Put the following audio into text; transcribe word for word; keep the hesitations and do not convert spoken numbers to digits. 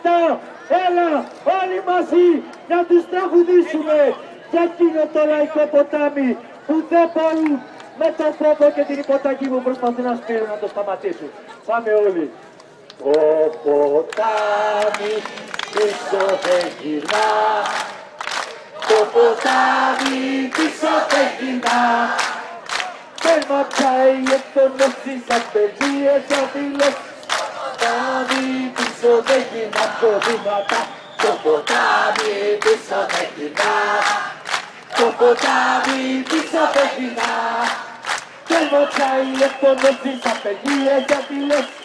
λεπτά. Έλα όλοι μαζί να τους τραγουδήσουμε για εκείνο το λαϊκό ποτάμι που δεν μπορούν με τον τρόπο και την υποταγή που προσπαθούν να σπείρουν να το σταματήσουν. Πάμε όλοι. Το ποτάμι πίσω δεν γυρνά, το ποτάμι πίσω δεν γυρνά. Τέρμα πιάει εκτονώσεις, απεργίες, απειλές. Ποτάμι πίσω δεν γυρνά, προβλήματα. Το ποτάμι πίσω δεν γυρνά, το ποτάμι πίσω δεν γυρνά. Τέρμα πιάει εκτονώσεις, απεργίες, απειλές.